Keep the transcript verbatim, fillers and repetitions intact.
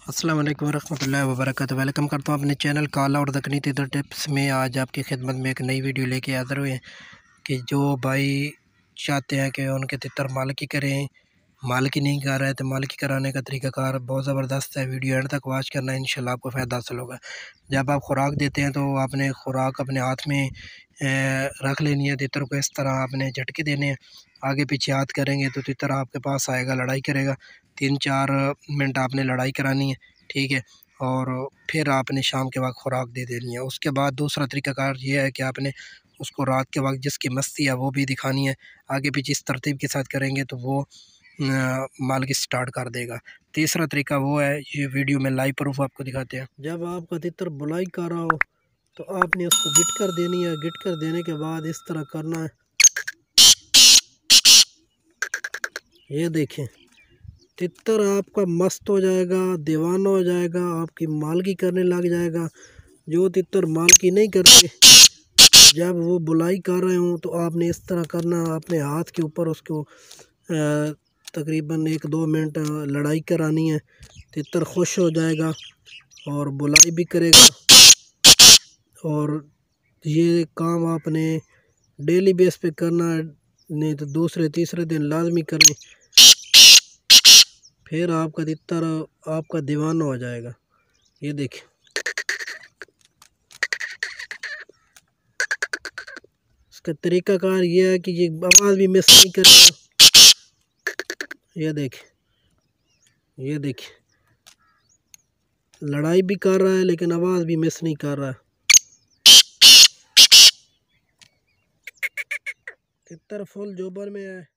अस्सलाम वालेकुम रहमतुल्लाहि व बरकातुहू। वेलकम करता हूँ अपने चैनल काला और दक्कनी तितर टिप्स में। आज आपकी खिदमत में एक नई वीडियो लेके हाज़िर हुए हैं कि जो भाई चाहते हैं कि उनके तितर मालिकी करें, मालिकी नहीं कर रहे तो मालिकी कराने का तरीक़ाकार बहुत ज़बरदस्त है। वीडियो एंड तक वॉच करना, इंशाल्लाह आपको फ़ायदा हासिल होगा। जब आप खुराक देते हैं तो आपने खुराक अपने हाथ में रख लेनी है। तितर को इस तरह आपने झटके देने हैं, आगे पीछे हाथ करेंगे तो तितर आपके पास आएगा, लड़ाई करेगा। तीन चार मिनट आपने लड़ाई करानी है, ठीक है। और फिर आपने शाम के वक्त खुराक दे देनी है। उसके बाद दूसरा तरीक़ाकार ये है कि आपने उसको रात के वक्त जिसकी मस्ती है वो भी दिखानी है। आगे पीछे इस तरतीब के साथ करेंगे तो वो मालिकी स्टार्ट कर देगा। तीसरा तरीका वो है, ये वीडियो में लाइव प्रूफ आपको दिखाते हैं। जब आपका तितर बुलाई कर रहा हो तो आपने उसको गिट कर देनी है। गिट कर देने के बाद इस तरह करना है, ये देखें तितर आपका मस्त हो जाएगा, दीवाना हो जाएगा, आपकी मालिकी करने लग जाएगा। जो तितर मालिकी नहीं करते, जब वो बुलाई कर रहे हों तो आपने इस तरह करना, अपने हाथ के ऊपर उसको तकरीबन एक दो मिनट लड़ाई करानी है। तितर खुश हो जाएगा और बुलाई भी करेगा। और ये काम आपने डेली बेस पे करना है, नहीं तो दूसरे तीसरे दिन लाजमी करें। फिर आपका तितर आपका दीवाना हो जाएगा। ये देखें, इसका तरीक़ाकार ये है कि ये आवाज़ भी मिस नहीं करेगा। ये देखें, ये देखें लड़ाई भी कर रहा है लेकिन आवाज़ भी मिस नहीं कर रहा है। तितर फुल जोबर में है।